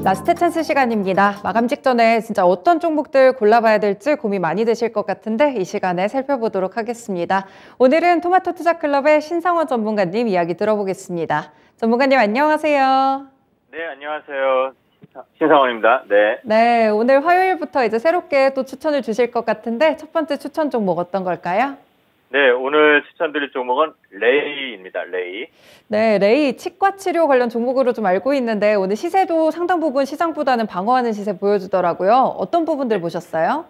라스트 찬스 시간입니다. 마감 직전에 진짜 어떤 종목들 골라봐야 될지 고민 많이 되실 것 같은데 이 시간에 살펴보도록 하겠습니다. 오늘은 토마토 투자클럽의 신상원 전문가님 이야기 들어보겠습니다. 전문가님 안녕하세요. 네, 안녕하세요. 신상원입니다. 네. 네, 오늘 화요일부터 이제 새롭게 또 추천을 주실 것 같은데 첫 번째 추천 종목 어떤 걸까요? 네, 오늘 추천드릴 종목은 레이입니다. 레이. 네, 레이 치과 치료 관련 종목으로 좀 알고 있는데 오늘 시세도 상당 부분 시장보다는 방어하는 시세 보여주더라고요. 어떤 부분들 보셨어요?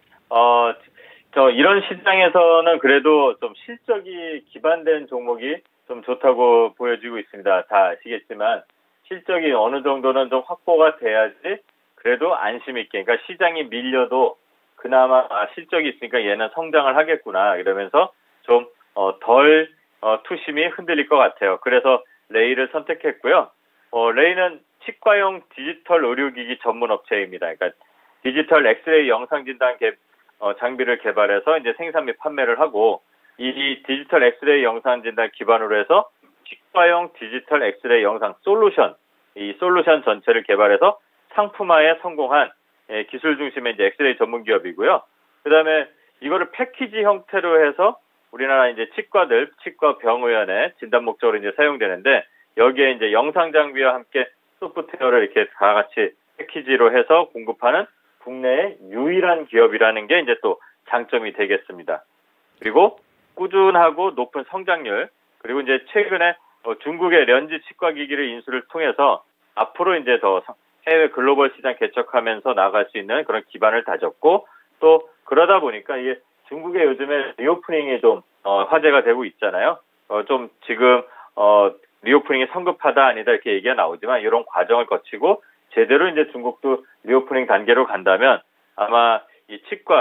이런 시장에서는 그래도 좀 실적이 기반된 종목이 좀 좋다고 보여지고 있습니다. 다 아시겠지만 실적이 어느 정도는 좀 확보가 돼야지 그래도 안심 있게, 그러니까 시장이 밀려도 그나마 실적이 있으니까 얘는 성장을 하겠구나 이러면서 좀 덜 투심이 흔들릴 것 같아요. 그래서 레이를 선택했고요. 레이는 치과용 디지털 의료기기 전문 업체입니다. 그러니까 디지털 엑스레이 영상진단 장비를 개발해서 이제 생산 및 판매를 하고, 이 디지털 엑스레이 영상진단 기반으로 해서 치과용 디지털 엑스레이 영상 솔루션, 이 솔루션 전체를 개발해서 상품화에 성공한 기술 중심의 이제 엑스레이 전문 기업이고요. 그다음에 이거를 패키지 형태로 해서 우리나라 이제 치과 병의원의 진단 목적으로 이제 사용되는데, 여기에 이제 영상 장비와 함께 소프트웨어를 이렇게 다 같이 패키지로 해서 공급하는 국내의 유일한 기업이라는 게 이제 또 장점이 되겠습니다. 그리고 꾸준하고 높은 성장률, 그리고 이제 최근에 중국의 렌즈 치과 기기를 인수를 통해서 앞으로 이제 더 해외 글로벌 시장 개척하면서 나갈 수 있는 그런 기반을 다졌고, 또 그러다 보니까 이게 중국의 요즘에 리오프닝이 좀 화제가 되고 있잖아요. 좀 지금 리오프닝이 성급하다 아니다 이렇게 얘기가 나오지만, 이런 과정을 거치고 제대로 이제 중국도 리오프닝 단계로 간다면 아마 이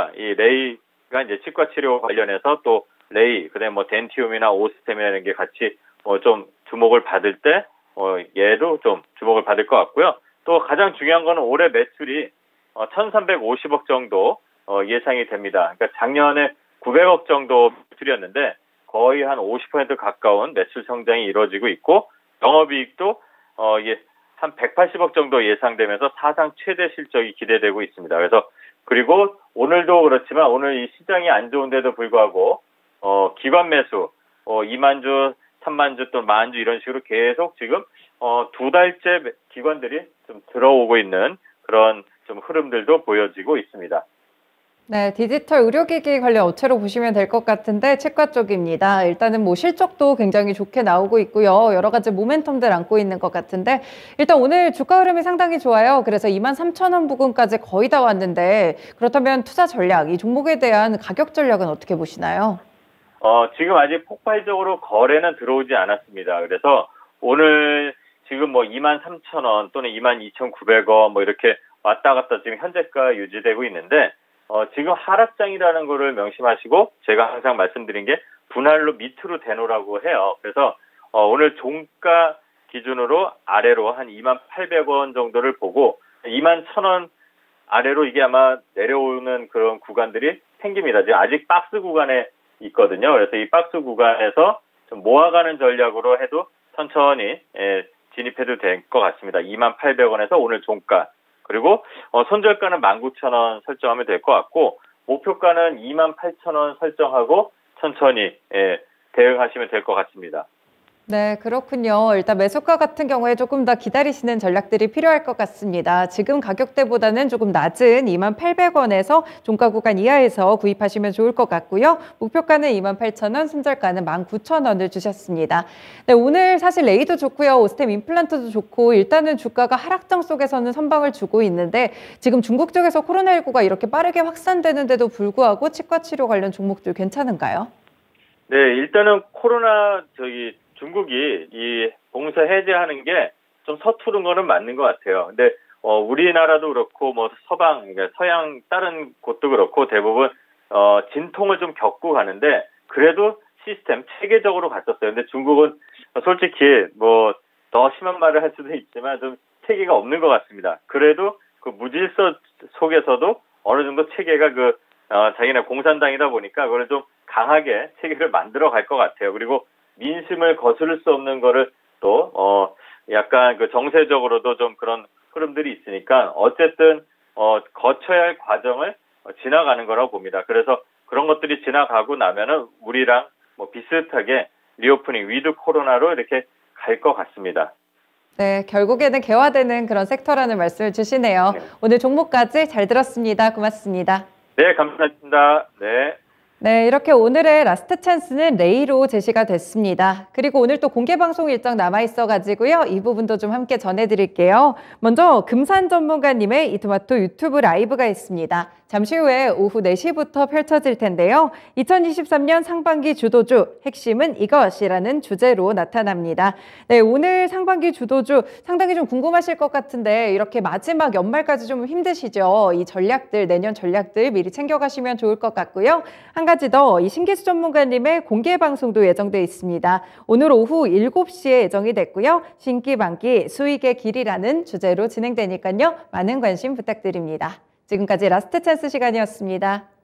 레이가 이제 치과 치료 관련해서 또 레이, 그다음에 뭐 덴티움이나 오스템이나 이런 게 같이 좀 주목을 받을 때 얘도 좀 주목을 받을 것 같고요. 또 가장 중요한 거는 올해 매출이 1,350억 정도 예상이 됩니다. 그러니까 작년에 900억 정도 매출이었는데 거의 한 50% 가까운 매출 성장이 이루어지고 있고, 영업이익도 이게 한 180억 정도 예상되면서 사상 최대 실적이 기대되고 있습니다. 그래서 그리고 오늘도 그렇지만 오늘 이 시장이 안 좋은데도 불구하고 기관 매수 2만 주, 3만 주 또 1만 주 이런 식으로 계속 지금 두 달째 기관들이 좀 들어오고 있는 그런 좀 흐름들도 보여지고 있습니다. 네, 디지털 의료기기 관련 업체로 보시면 될 것 같은데 치과 쪽입니다. 일단은 뭐 실적도 굉장히 좋게 나오고 있고요. 여러 가지 모멘텀들 안고 있는 것 같은데 일단 오늘 주가 흐름이 상당히 좋아요. 그래서 23,000원 부근까지 거의 다 왔는데 그렇다면 투자 전략, 이 종목에 대한 가격 전략은 어떻게 보시나요? 지금 아직 폭발적으로 거래는 들어오지 않았습니다. 그래서 오늘 지금 뭐 23,000원 또는 22,900원 뭐 이렇게 왔다 갔다 지금 현재가 유지되고 있는데, 지금 하락장이라는 거를 명심하시고 제가 항상 말씀드린 게 분할로 밑으로 대놓으라고 해요. 그래서 오늘 종가 기준으로 아래로 한 28,000원 정도를 보고 21,000원 아래로 이게 아마 내려오는 그런 구간들이 생깁니다. 지금 아직 박스 구간에 있거든요. 그래서 이 박스 구간에서 좀 모아가는 전략으로 해도 천천히 진입해도 될 것 같습니다. 28,000원에서 오늘 종가, 그리고 손절가는 19,000원 설정하면 될 것 같고, 목표가는 28,000원 설정하고 천천히 대응하시면 될 것 같습니다. 네, 그렇군요. 일단 매수가 같은 경우에 조금 더 기다리시는 전략들이 필요할 것 같습니다. 지금 가격대보다는 조금 낮은 28,000원에서 종가 구간 이하에서 구입하시면 좋을 것 같고요. 목표가는 28,000원, 손절가는 19,000원을 주셨습니다. 네, 오늘 사실 레이도 좋고요. 오스템 임플란트도 좋고 일단은 주가가 하락장 속에서는 선방을 주고 있는데, 지금 중국 쪽에서 코로나19가 이렇게 빠르게 확산되는데도 불구하고 치과 치료 관련 종목들 괜찮은가요? 네, 일단은 중국이 이 봉쇄 해제하는 게 좀 서투른 거는 맞는 것 같아요. 근데 우리나라도 그렇고 뭐 그러니까 서양 다른 곳도 그렇고 대부분 진통을 좀 겪고 가는데 그래도 시스템 체계적으로 갔었어요. 근데 중국은 솔직히 뭐 더 심한 말을 할 수도 있지만 좀 체계가 없는 것 같습니다. 그래도 그 무질서 속에서도 어느 정도 체계가 자기네 공산당이다 보니까 그걸 좀 강하게 체계를 만들어 갈 것 같아요. 그리고 민심을 거스를 수 없는 거를 또 약간 정세적으로도 좀 그런 흐름들이 있으니까 어쨌든 거쳐야 할 과정을 지나가는 거라고 봅니다. 그래서 그런 것들이 지나가고 나면은 우리랑 뭐 비슷하게 리오프닝 위드 코로나로 이렇게 갈 것 같습니다. 네, 결국에는 개화되는 그런 섹터라는 말씀을 주시네요. 네. 오늘 종목까지 잘 들었습니다. 고맙습니다. 네, 감사합니다. 네. 네, 이렇게 오늘의 라스트 찬스는 레이로 제시가 됐습니다. 그리고 오늘 또 공개 방송 일정 남아 있어가지고요. 이 부분도 좀 함께 전해드릴게요. 먼저 금산 전문가님의 이토마토 유튜브 라이브가 있습니다. 잠시 후에 오후 4시부터 펼쳐질 텐데요. 2023년 상반기 주도주, 핵심은 이것이라는 주제로 나타납니다. 네, 오늘 상반기 주도주 상당히 좀 궁금하실 것 같은데 이렇게 마지막 연말까지 좀 힘드시죠? 이 전략들, 내년 전략들 미리 챙겨가시면 좋을 것 같고요. 한 가지 더, 이 신기수 전문가님의 공개 방송도 예정돼 있습니다. 오늘 오후 7시에 예정이 됐고요. 신기반기 수익의 길이라는 주제로 진행되니까요. 많은 관심 부탁드립니다. 지금까지 라스트 찬스 시간이었습니다.